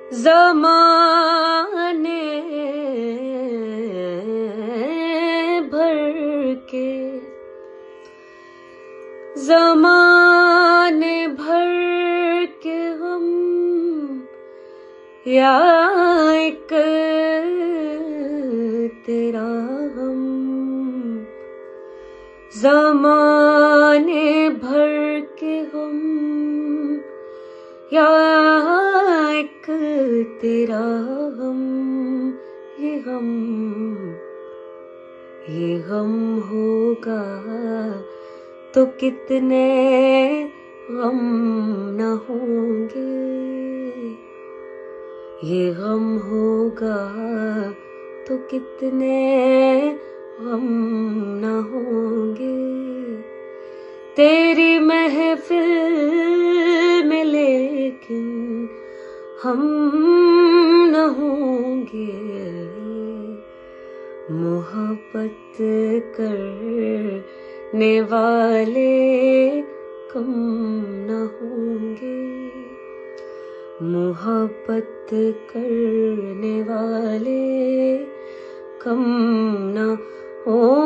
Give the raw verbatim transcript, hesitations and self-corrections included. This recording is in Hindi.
ज़माने भर के, ज़माने भर के हम या एक तेरा हम, ज़माने भर के हम या एक तेरा हम, ये हम ये गम होगा तो कितने गम न होंगे, ये गम होगा तो कितने गम न होंगे। तेरी महफिल में लेकिन हम न होंगे, मोहब्बत करने वाले कम न होंगे, मोहब्बत करने वाले कम न होंगे।